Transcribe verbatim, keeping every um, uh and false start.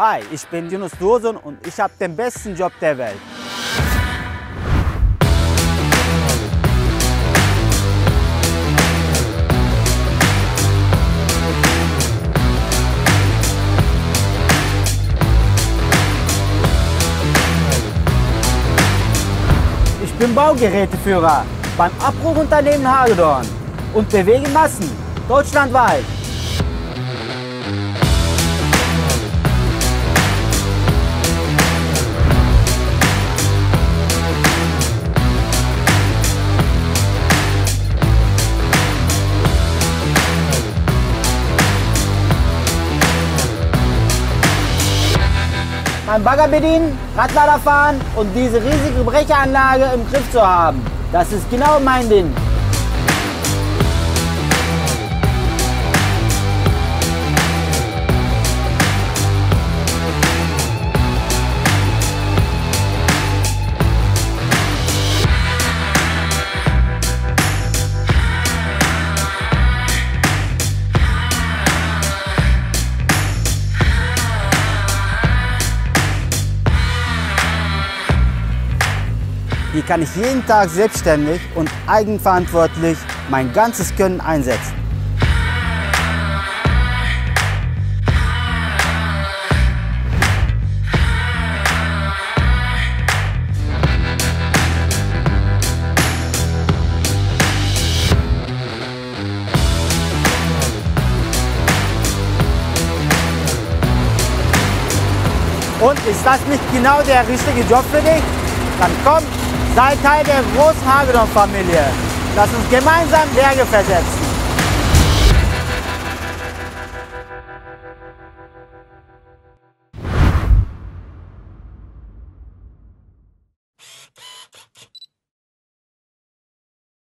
Hi, ich bin Yunus Dursun und ich habe den besten Job der Welt. Ich bin Baugeräteführer beim Abbruchunternehmen Hagedorn und bewege Massen deutschlandweit. Ein Bagger bedienen, Radlader fahren und diese riesige Brecheranlage im Griff zu haben. Das ist genau mein Ding. Hier kann ich jeden Tag selbstständig und eigenverantwortlich mein ganzes Können einsetzen. Und ist das nicht genau der richtige Job für dich? Dann komm! Sei Teil der großen Hagedorn-Familie. Lass uns gemeinsam Berge versetzen.